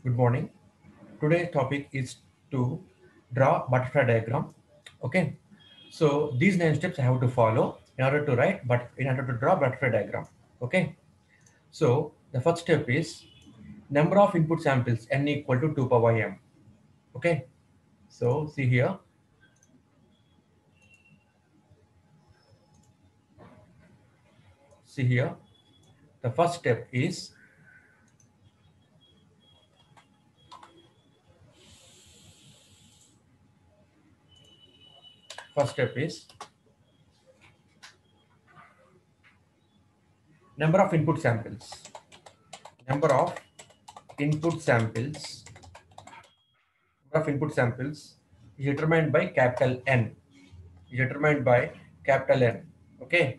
Good morning. Today's topic is to draw butterfly diagram. Okay. So these 9 steps I have to follow in order to write, but in order to draw butterfly diagram. Okay. So the first step is number of input samples n equal to 2 power m. Okay. So see here. See here. The first step is first step is number of input samples. Number of input samples. Number of input samples is determined by capital N. Is determined by capital N. Okay,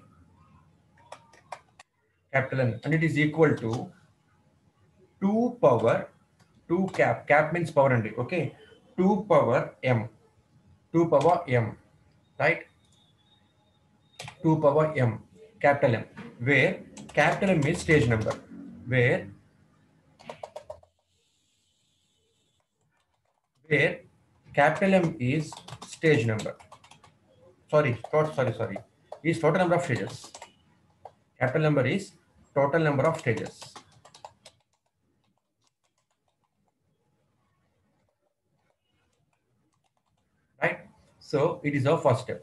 capital N, and it is equal to 2 power 2 cap means power and okay, 2 power m, 2 power m, right? 2 power m, capital M, where capital M is stage number, where capital M is stage number. Sorry, is total number of stages. Capital number is total number of stages. Right? So it is our first step.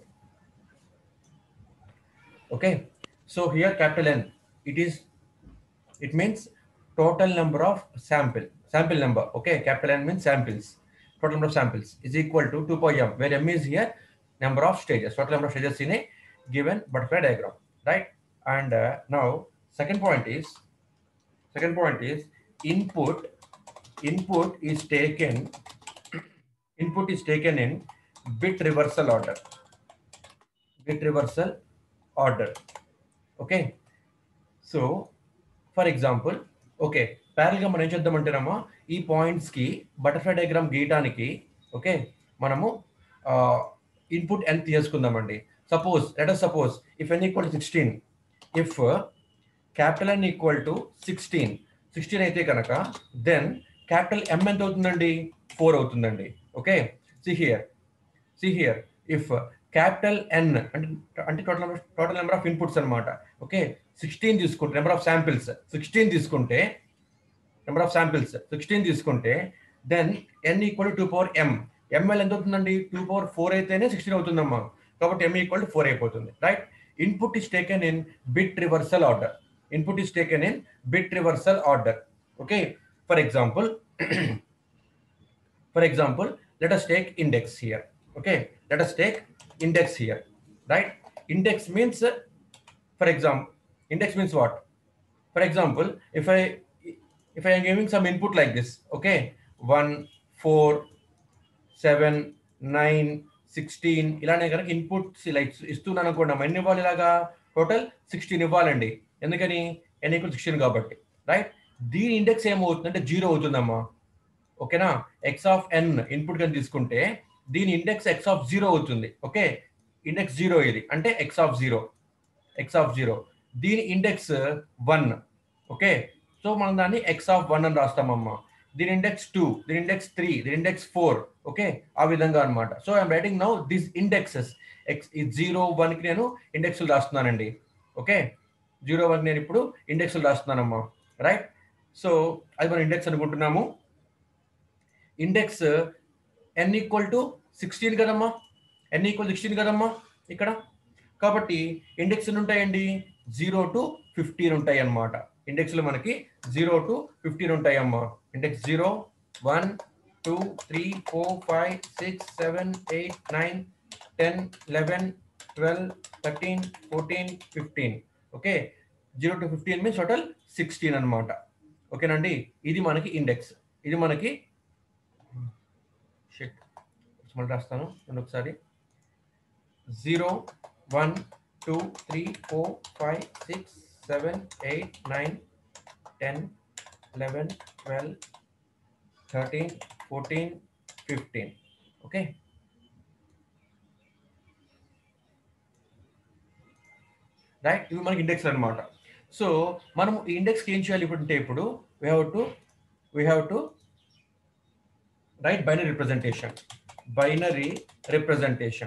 Okay. So here capital N, it means total number of sample number. Okay. Capital N means samples. Total number of samples is equal to 2 pi m, where m is here number of stages. Total number of stages in a given butterfly diagram. Right. And now second point is input. Input is taken in bit reversal order. Okay. So for example, okay, parallel గా మనం ఏం చేద్దామంటేనమ్మా, ఈ points కి butterfly diagram గీయడానికి okay మనము input n తీసుకుందామండి. Suppose if n equal to 16, if capital N equal to 16 అయితే కనుక దెన్ క్యాపిటల్ M ఎంత అవుతుందండి? 4 అవుతుందండి. Okay, see here if capital N అంటే టోటల్ నెంబర్ ఆఫ్ ఇన్పుట్స్ అనమాట. ఓకే, 16 తీసుకుంటే నెంబర్ ఆఫ్ శాంపిల్స్ 16 తీసుకుంటే then n equal to 2 power m. ml ఎంత అవుతుందండి? 2 పవర్ 4 అయితేనే 16 అవుతుందమ్మా. కాబట్టి m ఈక్వల్ టు 4 అయిపోతుంది. Right? Input is taken in bit reversal order. Okay, for example let us take index here. Okay, let us take index here. Right? Index means what? For example, if I am giving some input like this, okay, 1 4 7 9 16 ఇలానే కనుక inputs ఇలా ఇస్తున్నాను అనుకోండి, ఎన్ని ఇవ్వాలి? ఇలాగా total 16 ఇవ్వాలండి. ఎందుకని? n ఈక్వల్ 16 కాబట్టి. రైట్? దీని ఇండెక్స్ ఏమవుతుందంటే 0 అవుతుందమ్మా. ఓకేనా? ఎక్స్ ఆఫ్ n ఇన్పుట్ గా తీసుకుంటే దీని ఇండెక్స్ x ఆఫ్ 0 అవుతుంది. ఓకే, ఇండెక్స్ 0 ఇది అంటే x ఆఫ్ 0. దీని ఇండెక్స్ 1. ఓకే, సో మనం దాన్ని x ఆఫ్ 1 అని రాస్తామమ్మా. దీని ఇండెక్స్ 2, దీని ఇండెక్స్ 3, దీని ఇండెక్స్ 4. ఓకే, ఆ విధంగా అనమాట. So I'm writing now this indexes. x 0 1 కి నేను ఇండెక్స్లు రాస్తున్నానండి. ఓకే, 0 1 నేను ఇప్పుడు ఇండెక్స్లు రాస్తున్నానమ్మా. రైట్? సో అది మనం ఇండెక్స్ అనుకుంటున్నాము. ఇండెక్స్ n ఈక్వల్ టు 16 కదమ్మా. n ఈక్వల్ 16 కదమ్మా ఇక్కడ. కాబట్టి ఇండెక్స్ ఉంటాయండి 0 to 15 ఉంటాయి అన్నమాట. ఇండెక్స్లు మనకి 0 to 15 ఉంటాయి అమ్మా. Index 0 1 2 3 4 5 6 7 8 9 10 11 12 13 14 15. Okay, 0 to 15 means total 16 అనమాట. ఓకేనండి, ఇది మనకి ఇండెక్స్. ఇది మనకి మళ్ళీ రాస్తాను ఒకసారి. 0 1 2 3 4 5 6 7 8 9 10 11 12 13 14 15. Okay, right? ఇవి మనకి ఇండెక్స్ అనమాట. సో మనం ఈ ఇండెక్స్కి ఏం చేయాలి ఇప్పుడు అంటే, ఇప్పుడు we have to right? Binary representation. Binary representation.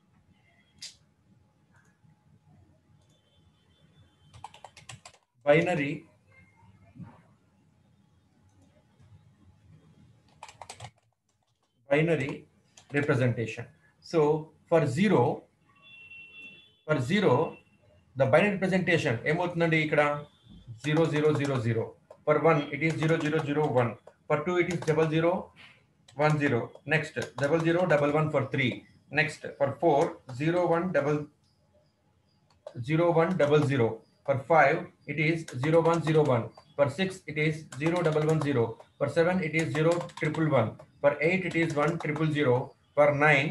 Binary representation. So for zero, the binary representation ఏమవుతుందండి ఇక్కడ 0000. For 1 it is 0001. For 2 it is 0010. Next 0011 for 3. Next for 4 0100. For 5 it is 0101. For 6 it is 0110. For 7 it is 0111. For 8 it is 1000. For 9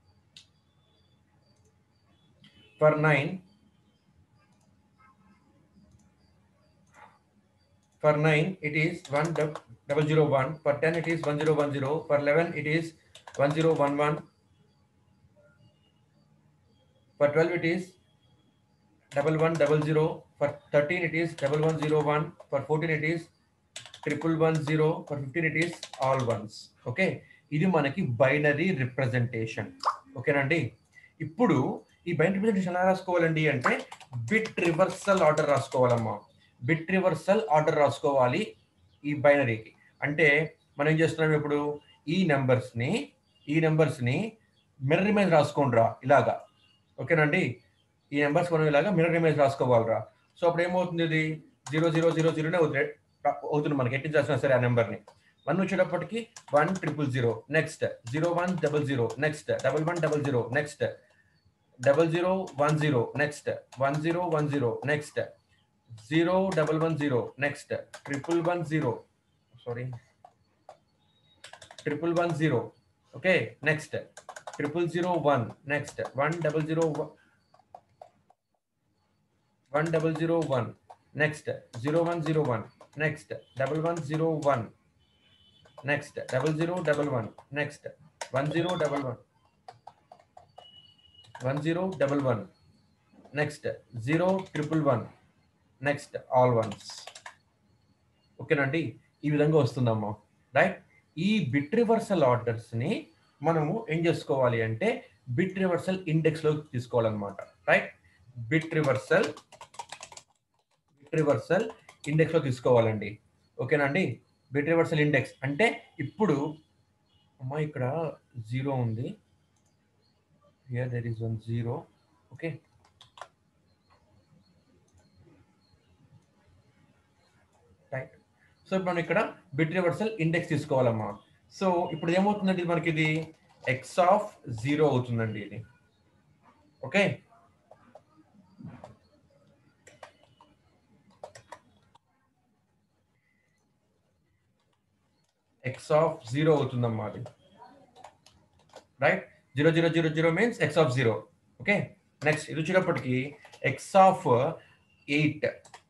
it is 1001. For 10 it is 1010. For 11 it is 1011. For 12 it is 1100. For 13 it is 1101. For 14 it is 1110. For 15 it is all ones. Okay, ఇది మనకి binary representation. ఓకేనండి. ఇప్పుడు ఈ binary representation ఎలా రాసుకోవాలండి అంటే bit reversal order రాసుకోవాలమ్మా. Bit reversal order రాసుకోవాలి ఈ బైనరీకి. అంటే మనం ఏం చేస్తున్నాం ఇప్పుడు ఈ నెంబర్స్ని మిర్రర్ ఇమేజ్ రాసుకోండిరా ఇలాగా. ఓకేనండి, ఈ నెంబర్స్ మనం ఇలాగా మిర్రర్ ఇమేజ్ రాసుకోవాలిరా. సో అప్పుడు ఏమవుతుంది, ఇది 0000నే అవుతుంది మనకి ఎట్టి చేసినా సరే ఆ నెంబర్ని. 1 వచ్చేటప్పటికి 1000. Next 0100. Next 1100. Next 0010. Next 1010. Next 0110. Next 1110. Sorry 1110. Okay, next 0001. Next 1001. Next 0101. Next 1101. Next 0011. Next 1011. Next 0111. Next all ones. ఓకేనండి, ఈ విధంగా వస్తుందమ్మా. రైట్, ఈ బిట్ రివర్సల్ ఆర్డర్స్ని మనము ఏం చేసుకోవాలి అంటే బిట్ రివర్సల్ ఇండెక్స్లో తీసుకోవాలన్నమాట. రైట్, బిట్ రివర్సల్ ఇండెక్స్లో తీసుకోవాలండి. ఓకేనండి, బిట్ రివర్సల్ ఇండెక్స్ అంటే ఇప్పుడు అమ్మా ఇక్కడ 0 ఉంది, here there is 1 0. Okay, right. So ఇప్పుడు మనం ఇక్కడ బిట్ రివర్సల్ ఇండెక్స్ తీసుకోవాలమ్మా. సో ఇప్పుడు ఏమవుతుందండి మనకి ఇది x0 అవుతుందండి ఇది. ఓకే, x0 అవుతుందమ్మా అది. Right, 0000 means x0. Okay, next ఇది వచ్చేటప్పటికి x8.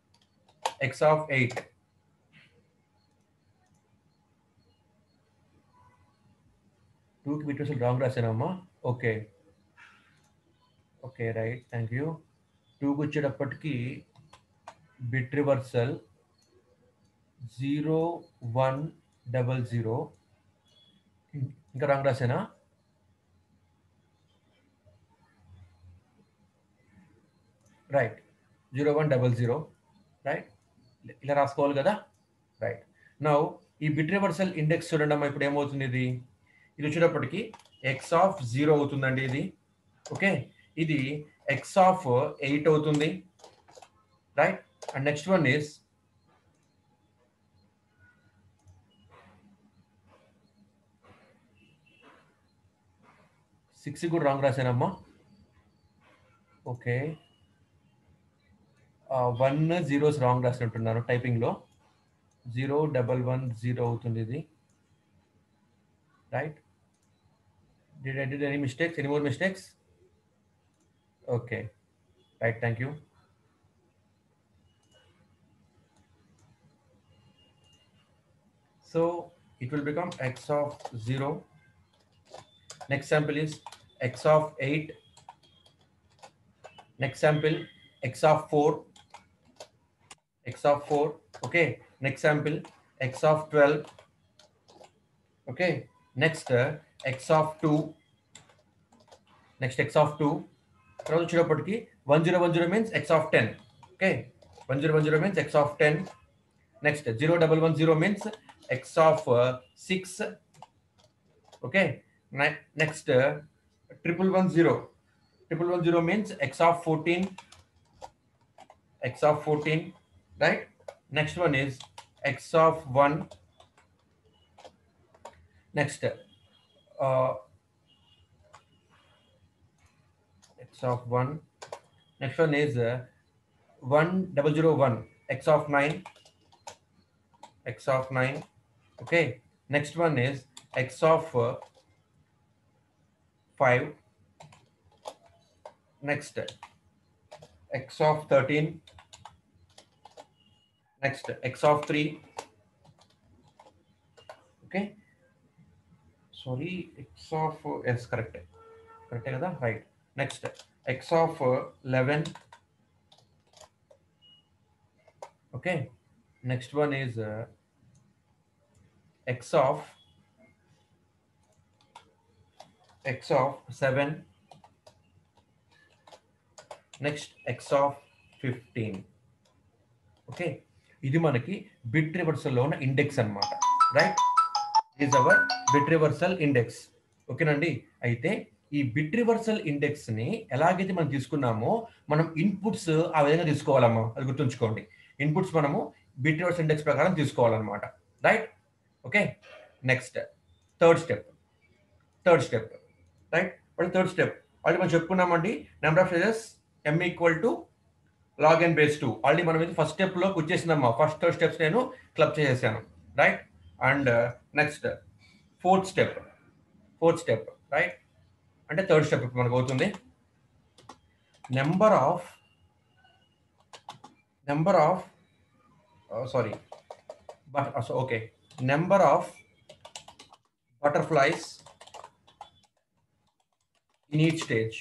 2కి బిట్ రివర్సల్ రాంగ్ రాశానమ్మా. Okay, right, thank you. 2కి వచ్చేటప్పటికి బిట్ రివర్సల్ 0100. ఇంకా రాంగ్ రాశానా? రైట్, 0100. రైట్, ఇలా రాసుకోవాలి కదా. రైట్, నౌ ఈ బిట్ రివర్సల్ ఇండెక్స్ చూడండి అమ్మా. ఇప్పుడు ఏమవుతుంది, ఇది వచ్చేటప్పటికి x0 అవుతుందండి ఇది. ఓకే, ఇది x8 అవుతుంది. Right, and next one is 6 కూడా రాంగ్ రాశానమ్మా. ఓకే, 1 zeros రాంగ్ రాసినట్టున్నాను టైపింగ్లో. 0110 అవుతుంది ఇది. Right, did I did any mistakes? Any more mistakes? Okay, right, thank you. So it will become x0. Next sample is x8. Next sample x4. Okay, next sample x12. Okay, next x of 2, next x of 2 తర్వాత వచ్చేటప్పటికి 1010 మీన్స్ x of 10. Okay 1010 మీన్స్ x of 10. Next 0110 మీన్స్ x of 6. Okay next 1110 means x of 14, x of 14, right? Next one is x of 1. Next x of 1. Next one is 1001, x of 9, x of 9. Okay, next one is x of 5. Next x of 13. Next x of 3. Okay, sorry, x of yes, correct kada, right? Next x of 11. Okay, next one is x of 7. Next x of 15. Okay ఇది మనకి bit reversal లో ఉన్న index అన్నమాట, right? Is our bit reversal index. ఓకేనండి. అయితే ఈ bit reversal index ని ఎలాగైతే మనం తీసుకున్నామో మనం ఇన్పుట్స్ ఆ విధంగా తీసుకోవాలమ్మా, అది గుర్తుంచుకోండి. ఇన్పుట్స్ మనము బిట్ రివర్సల్ ఇండెక్స్ ప్రకారం తీసుకోవాలన్నమాట, right? Okay, next third step, right? Third step already మనం చెప్పుకున్నామండి. Number of stages m equal to log n base 2. Already మనం ఇది ఫస్ట్ స్టెప్ లో వచ్చేసిందమ్మా. ఫస్ట్ థర్డ్ స్టెప్స్ నేను క్లబ్ చేసేసాను, right? And next fourth step, right? అంటే third step మనకు అవుతుంది. Number of sorry okay number of butterflies in each stage.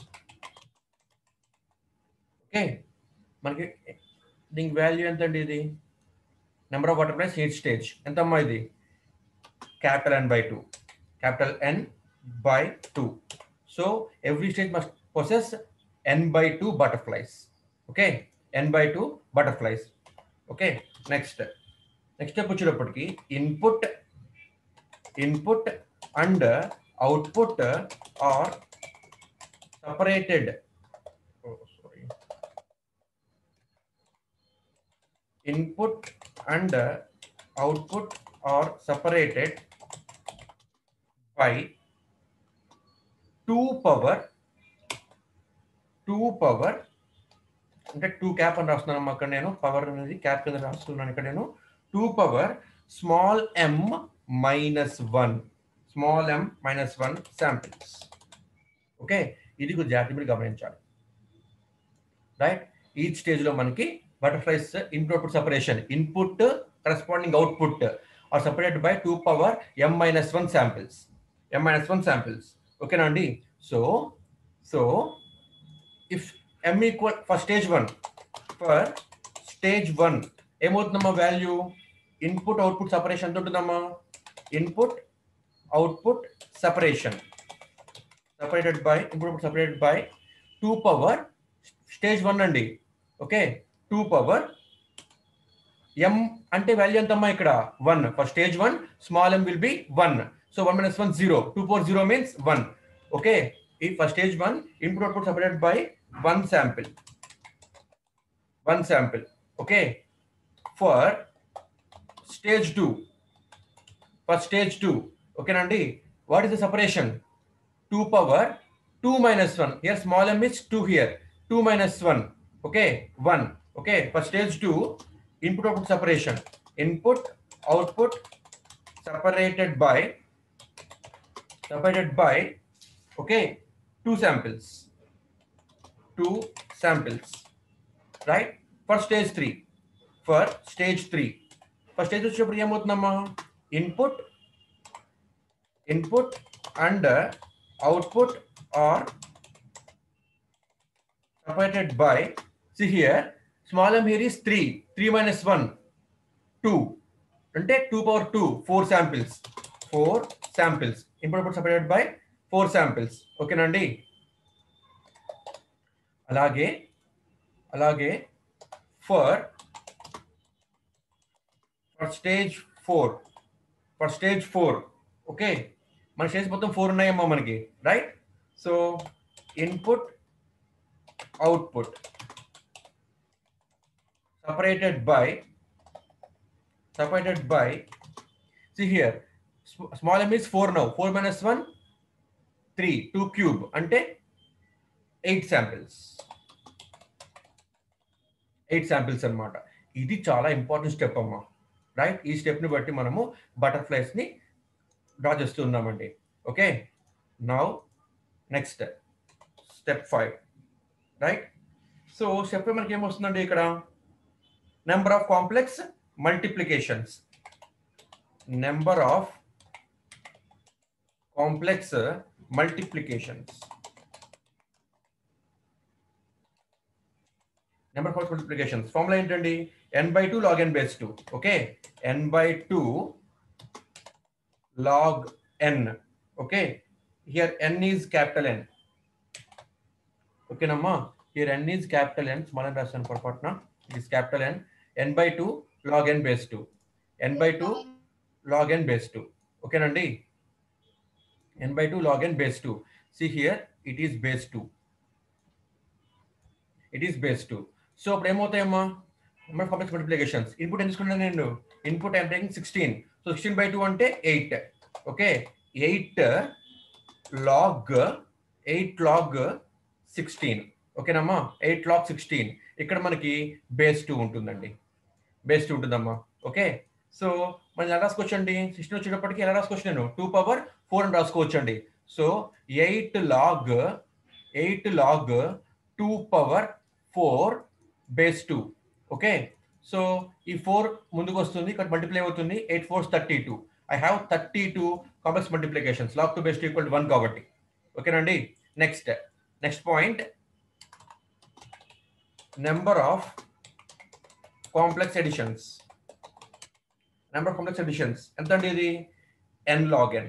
Okay, మనకి దీనికి వాల్యూ ఎంత అండి? ఇది number of butterflies each stage ఎంత అమ్మా? ఇది capital N by 2. So every stage must possess n by 2 butterflies. Okay, n by 2 butterflies. Okay, next step వచ్చేటప్పటికి input and output are separated. Input and output are separated by 2 power అంటే 2 cap అని రాస్తున్నాను అక్కడ నేను. Power అనేది cap కింద రాస్తున్నాను ఇక్కడ నేను. 2 power small m minus 1 samples. Okay, ఇది కొంచెం జాగ్రత్తగా మీరు గమనించాలి, రైట్? ఈ స్టేజ్ లో మనకి butterflies input output separation, input corresponding output are separated by 2 power m-1 శాంపిల్స్. ఓకేనా అండి? So if m equal for stage 1 ఏమవుతుందమ్మా? వాల్యూ ఇన్పుట్ అవుట్పుట్ సెపరేషన్ ఎంత ఉంటుందమ్మా? Input output separation separated by 2 power stage 1 అండి. ఓకే, 2 power m అంటే value ఎంతమ్మా? ఇక్కడ 1. For stage 1 small m will be 1. So 1 minus 1 0. 2 power 0 means 1. Okay, ఈ for stage 1 input output separated by 1 sample. Okay, for stage 2 ఓకేనండి. What is the separation? 2 power 2 minus 1. Here small m is 2 here. 2 minus 1. Okay, 1. Okay, for stage 2, input output separation. Input output separated by okay, 2 samples. Right? For stage 3. For stage 3 వచ్చేటప్పుడు ఏమవుతుందమ్మా? Input and output are separated by, see here, small m here is 3 minus 1 2 అంటే 2 power 2 4 samples. 4 samples. Input output separated by 4 samples. ఓకేనండి. అలాగే for stage 4 okay, మన stage మొత్తం 4 ఉన్నాయమ్మా మనకి, రైట్? So input output separated by see here, small m is 4 now, 4 minus 1 3, 2 cube అంటే 8 samples అన్నమాట. ఇది చాలా ఇంపార్టెంట్ స్టెప్ అమ్మా, రైట్? ఈ స్టెప్ ని బట్టి మనము బటర్ఫ్లైస్ ని డ్రా చేస్తూ ఉన్నామండి. Okay, now next step 5, right? So step మనకి ఏమొస్తుందండి ఇక్కడ? Number of complex multiplications. Number of complex multiplications. Number of multiplications formula ఏంటండి? n/2 log n base 2. Okay, n/2 log n. Okay, here n is capital N. ఓకేనమ్మా, here n is capital N. Small n రాస్తాను పొరపాటున. It is capital N. n/2 log n base 2. n/2 log n base 2. ఓకేనండి, n/2 log n base 2. See here, it is base 2. So అప్పుడు ఏమవుతాయమ్మా? Number of complex multiplications. Input ఎంత తీసుకున్నాను నేను? Input I'm taking 16. So 16/2 అంటే 8. Okay, 8 log 16. ఓకేనమ్మా, 8 log 16. ఇక్కడ మనకి బేస్ 2 ఉంటుందండి, బేస్ 2 ఉంటుందమ్మా. ఓకే, సో మనం ఎలా రాసుకోవచ్చండి? 16 వచ్చేటప్పటికి ఎలా రాసుకోవచ్చు? నేను 2/4 అని రాసుకోవచ్చండి. So 8 log 2/4 base 2. Okay, so ఈ 4 ముందుకు వస్తుంది, ఇక్కడ మల్టిప్లై అవుతుంది. 8 4 32. I have 32 complex multiplications. log 2 base 2 equal 1 కాబట్టి. ఓకేనండి, next point, number of complex additions. Number of complex additions ఎంత అండి? ఇది n log n.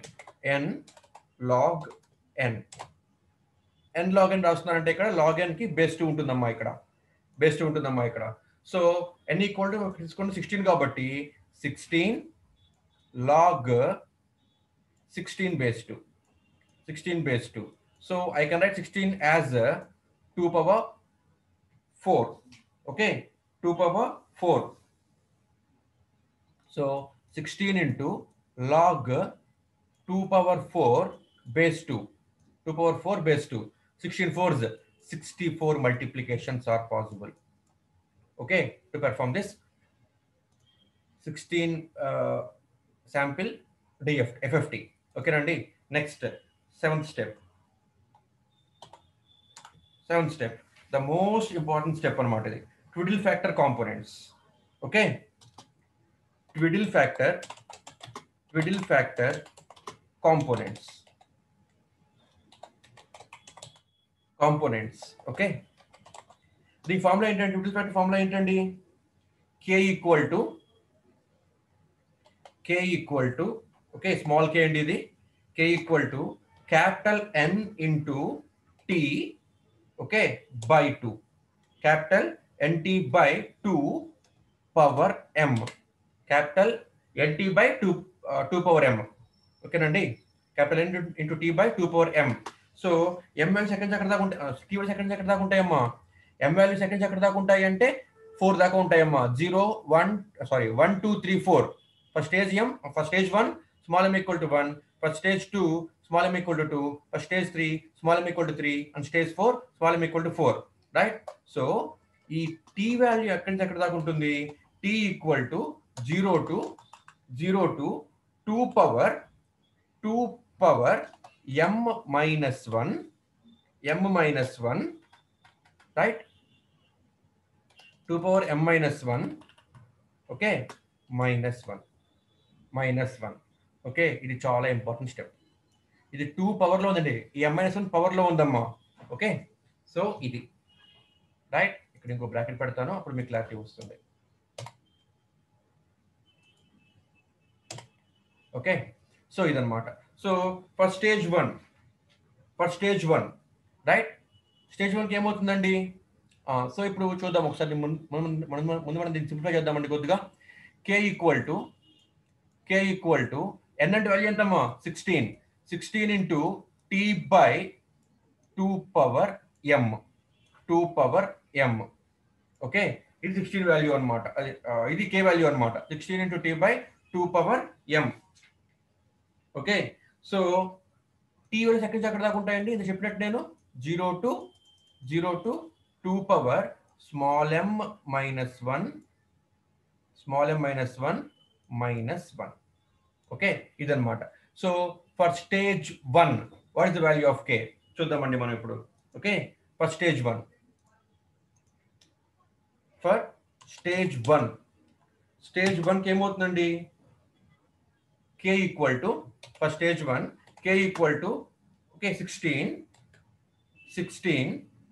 n log n రాస్తున్నారంటే ఇక్కడ log n కి బేస్ 2 ఉంటుందమ్మా, ఇక్కడ సో n ఈక్వల్ టు తీసుకోండి 16 కాబట్టి 16 log 16 base 2. So I can write 16 as 2/4. Okay, 2/4. So 16 into log 2/4 base 2. 2/4 base 2. 16 4s, 64 multiplications are possible. Okay, to perform this 16 sample FFT. Okay, Randy. Next, seventh step. The most important step on matter. Twiddle factor components. Okay, twiddle factor components. Okay, the formula ఏంటండి? twiddle factor formula ఏంటండి? k equal to okay, small k అండి ఇది. k equal to capital N into t, okay, by 2. capital NT by 2 power m. capital NT by 2 power m. Okay నండి, capital N into t by 2 power m. So m values ఎక్కడి నుంచి ఎక్కడ దాకా ఉంటాయి? t values ఎక్కడి నుంచి ఎక్కడ దాకా ఉంటాయమ్మా? m వాల్యూస్ ఎక్కడి నుంచి ఎక్కడ దాకా ఉంటాయి అంటే 4 దాకా ఉంటాయమ్మా. 1 2 3 4. For stage m, for stage 1 small m equal to 1, for stage 2 small m equal to 2, for stage 3 small m equal to 3, and stage 4 small m equal to 4, right? So ఈ t value ఎక్కడి నుంచి ఎక్కడ దాకా ఉంటుంది? t equal to 0 to 2 power m minus 1, right? 2 power m minus 1, okay, minus 1. Okay, ఇది చాలా important step. ఇది 2 power లో ఉందండి, ఈ m-1 పవర్ లో ఉందమ్మా. ఓకే, సో ఇది రైట్. ఇక్కడ ఇంకో బ్రాకెట్ పెడతాను, అప్పుడు మీకు క్లారిటీ వస్తుంది. ఓకే, సో ఇదన్నమాట. So for stage one right, stage వన్కి ఏమవుతుందండి? సో ఇప్పుడు చూద్దాం ఒకసారి, ముందు మనం దీన్ని సింప్లిఫై చేద్దామండి కొద్దిగా. కే ఈక్వల్ టు ఎన్ అంటే వాల్యూ ఎంతమ్మా? 16 into T by 2 power M, okay. ఇది 16 వాల్యూ అనమాట, ఇది కే వాల్యూ అనమాట. 16 into T by 2 power M, okay. So T values ఎక్కడి నుంచి ఎక్కడ దాకా ఉంటాయండి? ఇది చెప్పినట్టు నేను 0 to 2 power small M minus 1 okay, ఇదన్నమాట. So for stage 1 what is the value of K చూద్దామండి మనం ఇప్పుడు. ఓకే, ఫర్ స్టేజ్ 1 స్టేజ్ 1కి ఏమవుతుందండి? K equal to, for stage 1 K equal to okay 16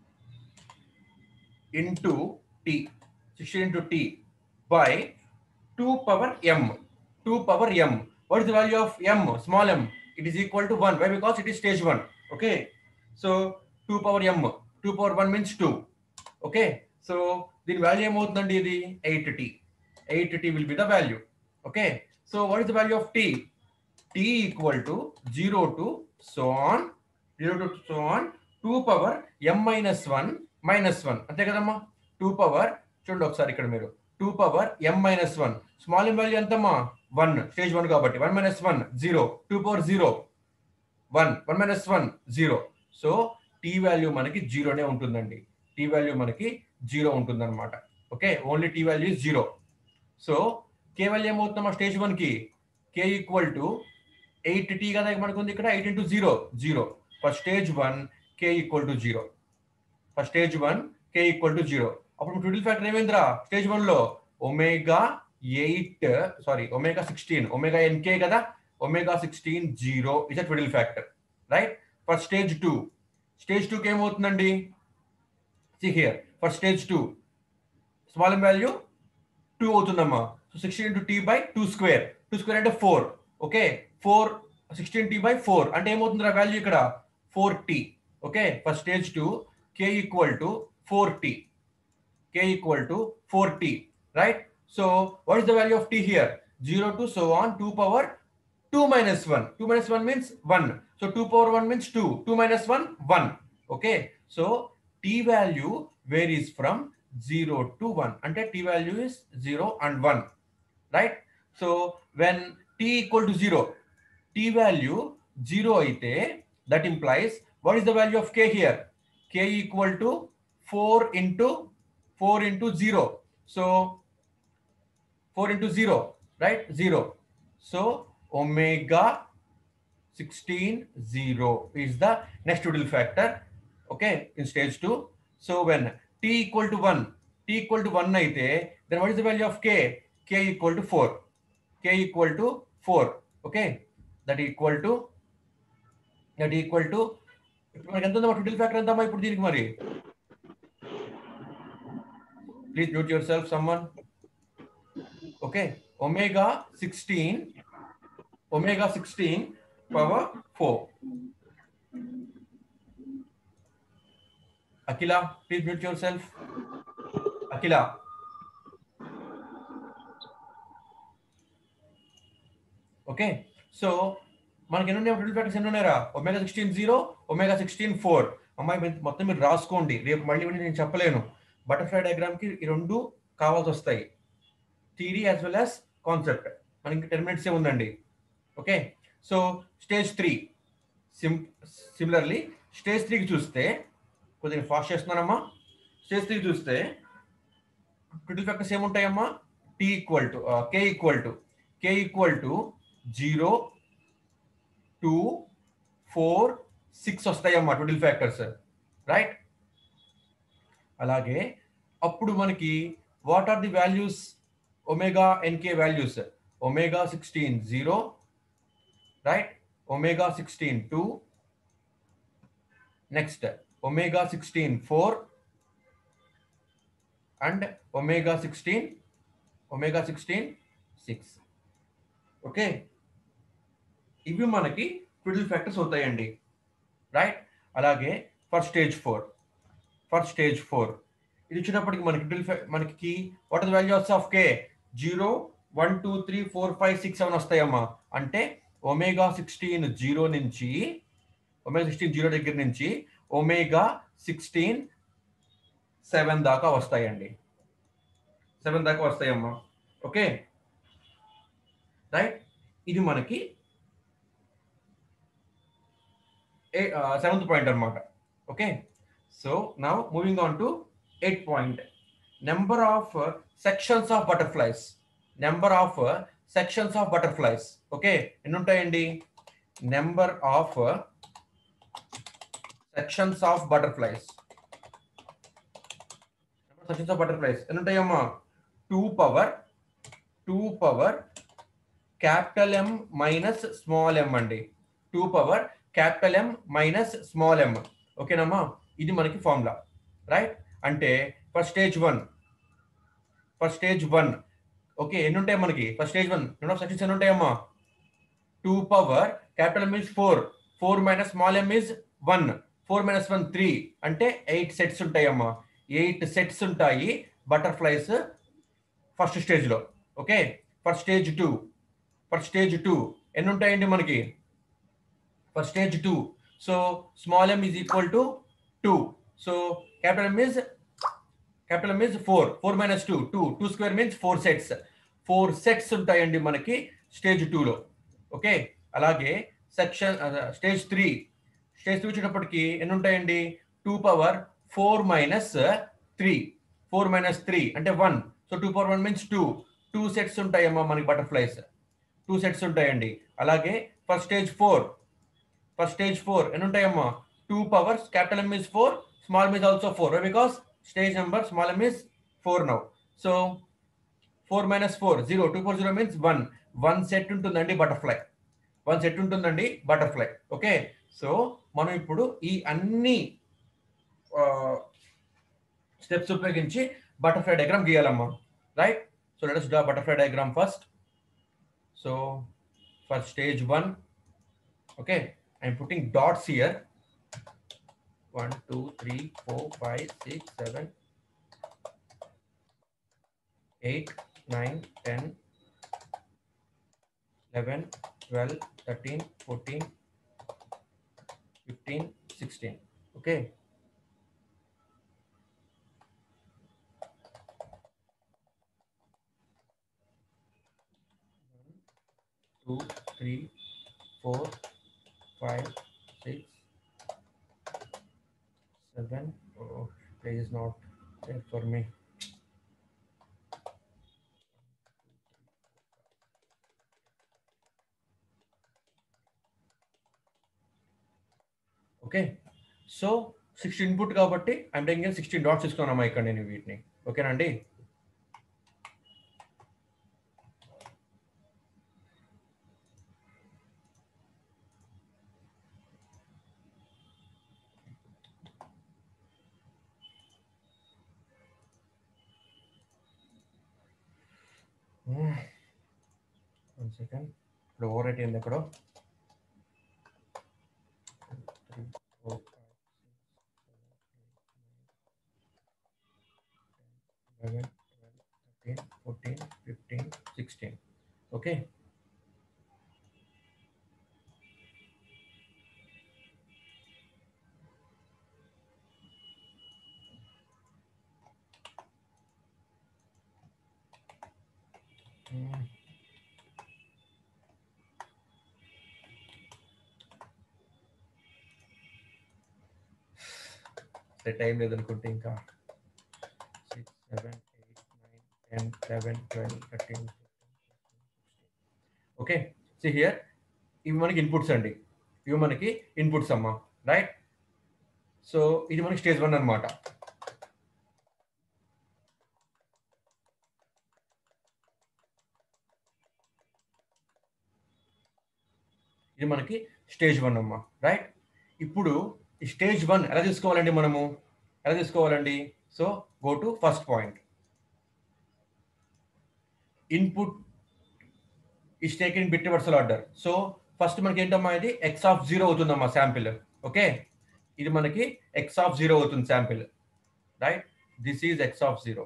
into T, 16 into t by 2 power m. What is the value of m? Small m. It is equal to 1. Why? Because it is stage 1. Okay. So 2 power m. 2 power 1 means 2. Okay. So the value ఏమవుతుందండి? ఇది 8t. 8t will be the value. Okay. So what is the value of t? T equal to 0 to so on 2 power m minus 1 అంతే కదమ్మా. 2 power చూడండి ఒకసారి ఇక్కడ మీరు 2 power m minus 1, small m value ఎంతమ్మా? 1, stage 1 కాబట్టి 1 minus 1 0, 2 పవర్ 0 1, 1 minus 1 0. So t value మనకి 0నే ఉంటుందండి. t వాల్యూ మనకి 0 ఉంటుందన్నమాట. Okay, only t value is 0. So k value ఏమవుతుందమ్మా స్టేజ్ 1కి? k ఈక్వల్ టు 8t కదా మనకు ఉంది ఇక్కడ, 8 into 0 0. For stage 1 k equal to 0. For stage 1 k equal to 0. అప్పుడు ట్విడిల్ ఫ్యాక్టర్ ఏమైందిరా స్టేజ్ 1 లో? ఒమేగా 16 ఒమేగా nk కదా, omega 16 0 is a twiddle factor, right. For stage 2 కి ఏమవుతుందండి? see here, for stage 2 small value 2 అవుతుందమ్మా. So 16 into t by 2 square అంటే 4. Okay, 4 16t by 4 అంటే ఏమవుతుందిరా value ఇక్కడ? 4t. Okay, for stage 2 k equal to 4t, right? So what is the value of t here? 0 to so on 2 power 2 minus 1. 2 minus 1 means 1. So 2 power 1 means 2. 2 minus 1 1. Okay, so t value varies from 0 to 1. Ante t value is 0 and 1, right? So when t equal to 0, t value 0 aithe, that implies what is the value of k here? K equal to 4 into 0. So 4 into 0, right? 0. So omega 16 0 is the next Twiddle factor, okay, in stage 2. So when t equal to 1 aithe, then what is the value of k? K equal to 4. Okay, that equal to మనకి ఎంత ఉందమ్మా ట్విడిల్ factor? ఎంతమ్మా ఇప్పుడు దీనికి? మరి please mute yourself someone. Okay, omega 16 power 4. Akila, please mute yourself. Akila. Okay, so మనకి ఎన్ని ఉన్నాయి ట్విడిల్ ఫ్యాక్టర్స్? ఎన్ని ఉన్నాయరా? Omega 16 0, omega 16 4. అమ్మాయి మొత్తం మీరు రాసుకోండి, రేపు మళ్ళీ నేను చెప్పలేను. బటర్ఫ్లై డయాగ్రామ్ కి ఈ రెండు కావాల్సి వస్తాయి, theory as well as concept. మనకి 10 minutes ఉందండి. Okay, so stage 3 similarly stage 3కి చూస్తే, కొద్దిగా ఫాస్ట్ చేస్తున్నానమ్మా. స్టేజ్ 3 చూస్తే ట్విడిల్ ఫ్యాక్టర్స్ ఏముంటాయమ్మా? T equal to K equal to 0 2 4 6 వస్తాయమ్మా ట్విడిల్ ఫ్యాక్టర్స్, రైట్. అలాగే అప్పుడు మనకి what are the values? Omega nk values, omega 16 0, right, omega 16 2, next omega 16 4 and omega 16 6. Okay, ఇవి మనకి ట్విడిల్ ఫ్యాక్టర్స్ అవుతాయండి, రైట్. అలాగే ఫర్ స్టేజ్ 4 ఇది వచ్చినప్పటికి మనకి what is values of K 0 1 2 3 4 5 6 7 వస్తాయమ్మా. అంటే ఒమేగా 16 0 నుంచి దగ్గర నుంచి ఒమేగా 16 7 దాకా వస్తాయండి. 7 దాకా వస్తాయమ్మా. Okay, right. ఇది మనకి 7th పాయింట్ అనమాట. Okay, so now moving on to 8th point, number of sections of butterflies. Okay, ఎన్ని ఉంటాయండి? Number of sections of butterflies ఎన్ని ఉంటాయమ్మా? 2 power capital M minus small m అండి. 2 power capital M minus small m. ఓకేనమ్మా, ఇది మనకి formula, right. అంటే for stage 1 okay, ఎన్ని ఉంటాయి మనకి? For stage 1 number of sections ఎన్ని ఉంటాయమ్మా? 2 power capital M is 4 minus small m is 1, 4 minus 1 3, అంటే 8 సెట్స్ ఉంటాయమ్మా. 8 సెట్స్ ఉంటాయి బటర్ఫ్లైస్ ఫస్ట్ స్టేజ్ లో. ఓకే, ఫర్ స్టేజ్ 2 ఎన్ని ఉంటాయండి మనకి? ఫర్ స్టేజ్ 2, సో స్మాల్ m is equal to 2, so capital M is 4 minus 2 square means 4 sets ఉంటాయండి మనకి స్టేజ్ 2 లో. ఓకే, అలాగే స్టేజ్ 3 వచ్చేటప్పటికి ఎన్ని ఉంటాయండి? 2 పవర్ 4 మైనస్ 3 అంటే 1, సో 2 పవర్ 1 మీన్స్ 2 సెట్స్ ఉంటాయమ్మా మనకి బటర్ఫ్లైస్. 2 సెట్స్ ఉంటాయండి. అలాగే ఫర్ స్టేజ్ 4 ఎన్ని ఉంటాయమ్మా? 2 powers capital M is 4, small m is also 4, because stage number small m is 4 now. So 4 minus 4 0, 2 4 0 means 1 set ఉంటుందండి బటర్ఫ్లై. ఓకే, సో మనం ఇప్పుడు ఈ అన్ని స్టెప్స్ ఉపయోగించి బటర్ఫ్లై డయాగ్రామ్ గీయాలమ్మా, right. So let us draw butterfly diagram first. So for stage 1, okay, I am putting dots here. 1 2 3 4 5 6 7 8 9 10 11 12 13 14 15 16. Okay, 1 2 3 4 5 6 7. Oh, page is not there for me. Okay, so 16 input కాబట్టి I'm taking 16 dots తీసుకున్నామా ఇక్కడ నేను వీటిని. ఓకేనండి, one second. ఇప్పుడు overwrite అయింది ఎక్కడో. 3 4 5 6 7 8 9 11 12 13 14 15 16. Okay, time లేదనుకుంటే ఇంకా 6 7 8 9 10 11 12 13 14 16. ఓకే, సో హియర్ ఇవి మనకి ఇన్పుట్స్ అమ్మా, రైట్. సో ఇది మనకి స్టేజ్ 1 అనమాట. ఇది మనకి స్టేజ్ 1 అమ్మా, రైట్. ఇప్పుడు ఈ స్టేజ్ 1 ఎలా తీసుకోవాలండి? So go to first point. Input is taken in bit reversal order. So first మనకి ఏంటమ్మా ఇది ఎక్స్ ఆఫ్ 0 అవుతుందమ్మా శాంపిల్. ఓకే, ఇది మనకి ఎక్స్ ఆఫ్ 0 అవుతుంది sample, right? This is X of 0.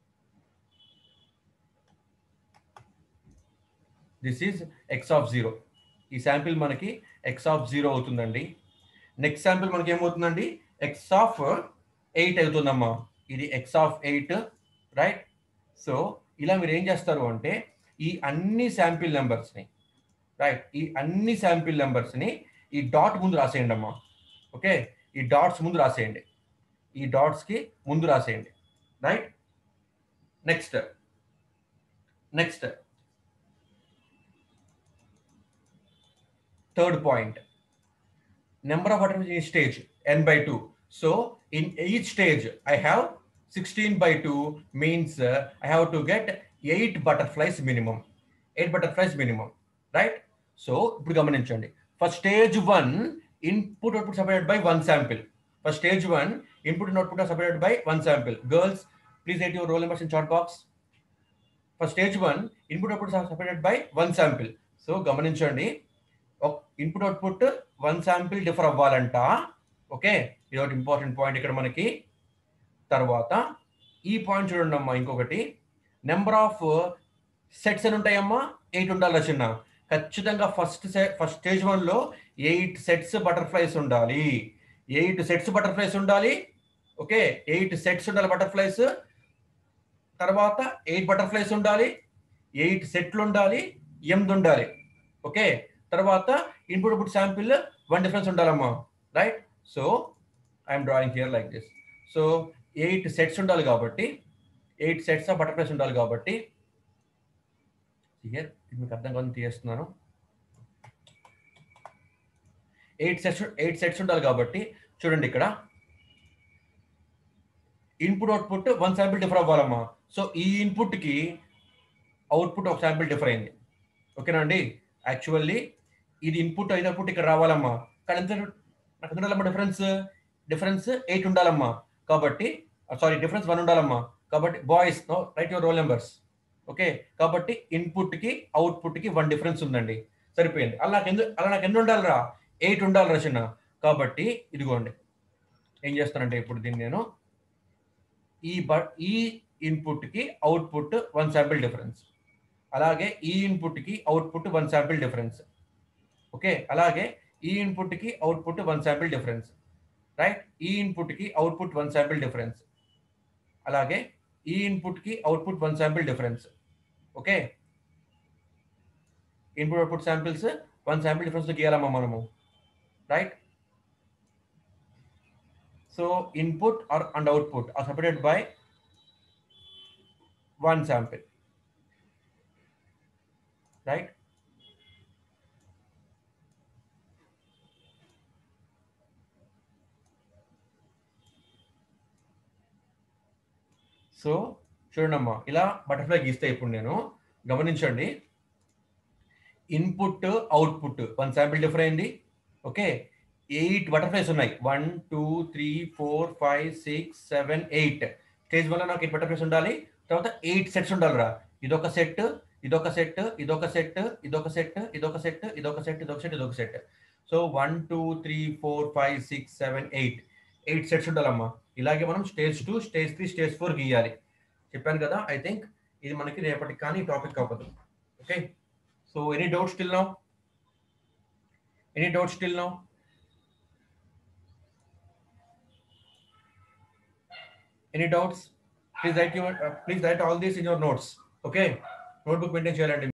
This is X of 0. ఈ శాంపిల్ మనకి X of 0 అవుతుందండి. నెక్స్ట్ శాంపిల్ మనకి ఏమవుతుందండి, ఎక్స్ ఆఫ్ 8 అవుతుందమ్మా. ఇది ఎక్స్ ఆఫ్ 8, రైట్? సో ఇలా మీరు ఏం చేస్తారు అంటే ఈ అన్ని శాంపిల్ నెంబర్స్ని, రైట్, ఈ అన్ని శాంపిల్ నెంబర్స్ని ఈ డాట్ ముందు రాసేయండి అమ్మా. ఓకే, ఈ డాట్స్ ముందు రాసేయండి, ఈ డాట్స్కి ముందు రాసేయండి, right? Next next third point, number of atoms in each stage n by 2. So in each stage I have 16 by 2 means I have to get 8 butterflies minimum. 8 butterflies minimum, right? So ఇప్పుడు గమనించండి, for stage 1 input output separated by one sample. For stage 1 input and output are separated by one sample. Girls, please write your roll numbers in chat box. For stage 1 input outputs are separated by one sample. So గమనించండి, input output one sample differ అవ్వాలంట. Okay, ఇది ఒకటి important point ఇక్కడ మనకి. తర్వాత ఈ point చూడండి అమ్మా, ఇంకొకటి నెంబర్ ఆఫ్ సెట్స్ అని ఉంటాయమ్మా, 8 ఉండాలి చిన్న. ఖచ్చితంగా ఫస్ట్ స్టేజ్ 1లో 8 సెట్స్ బటర్ఫ్లైస్ ఉండాలి. 8 సెట్స్ బటర్ఫ్లైస్ ఉండాలి. ఓకే, 8 సెట్స్ ఉండాలి బటర్ఫ్లైస్. తర్వాత 8 బటర్ఫ్లైస్ ఉండాలి, 8 సెట్లు ఉండాలి, 8 ఉండాలి. ఓకే, తర్వాత ఇన్పుట్ అవుట్పుట్ శాంపిల్ 1 డిఫరెన్స్ ఉండాలమ్మా, right? So I'm drawing here like this. So 8 sets ఉండాలి కాబట్టి 8 సెట్స్ ఆఫ్ బటర్ఫ్లైస్ ఉండాలి కాబట్టి హియర్ ఇది మీకు అర్థం కాదని తీస్తున్నాను. 8 సెట్స్ ఉండాలి కాబట్టి చూడండి ఇక్కడ input output one sample differ అవ్వాలమ్మా. సో ఈ ఇన్పుట్కి అవుట్పుట్ ఒక శాంపిల్ డిఫర్ అయింది. ఓకేనా అండి? యాక్చువల్లీ ఇది ఇన్పుట్ అయినప్పుడు ఇక్కడ రావాలమ్మా, కానీ ఎంత నాకు ఉండాలమ్మా డిఫరెన్స్ 8 ఉండాలమ్మా. కాబట్టి సారీ, డిఫరెన్స్ 1 ఉండాలమ్మా. కాబట్టి boys no write your roll numbers. Okay, కాబట్టి ఇన్పుట్కి అవుట్పుట్కి 1 డిఫరెన్స్ ఉందండి, సరిపోయింది. అలా నాకు ఎన్ని ఉండాలిరా, 8 ఉండాలిరా చిన్న. కాబట్టి ఇదిగోండి ఏం చేస్తానంటే ఇప్పుడు దీన్ని నేను ఈ ఇన్పుట్కి అవుట్పుట్ 1 శాంపిల్ డిఫరెన్స్, అలాగే ఈ ఇన్పుట్కి అవుట్పుట్ 1 శాంపిల్ డిఫరెన్స్. ఓకే, అలాగే ఈ ఇన్పుట్కి అవుట్పుట్ 1 శాంపిల్ డిఫరెన్స్, రైట్? ఈ ఇన్పుట్కి అవుట్పుట్ 1 శాంపిల్ డిఫరెన్స్, అలాగే ఈ ఇన్పుట్కి output 1 sample difference. Okay, input output samples 1 sample difference గీయాలమ్మా మనము, right? So input and output are separated by 1 sample, right? So చూడండి అమ్మా, ఇలా బటర్ఫ్లై గీస్తే ఇప్పుడు నేను గమనించండి, ఇన్పుట్ అవుట్పుట్ 1 శాంపిల్ డిఫర్ అయింది. ఓకే, 8 బటర్ఫ్లైస్ ఉన్నాయి, 1 2 3 4 5 6 7 8. స్టేజ్ 1లో నాకు 8 బటర్ఫ్లైస్ ఉండాలి. తర్వాత 8 సెట్స్ ఉండాలిరా. ఇదొక సెట్, ఇదొక సెట్, ఇదొక సెట్, ఇదొక సెట్, ఇదొక సెట్, ఇదొక సెట్, ఇదొక సెట్, ఇదొక సెట్. సో 1 2 3 4 5 6 7 8 సెట్స్ ఉండాలమ్మా. ఇలాగే మనం స్టేజ్ 2 స్టేజ్ 3 స్టేజ్ 4 గీయాలి. చెప్పాను కదా, ఐ థింక్ ఇది మనకి రేపటికి కానీ టాపిక్ అవ్వదు. Okay, so any doubts till now? Any doubts till now? Any doubts? Please write all this in your notes. Okay, notebook maintain చేయాలండి.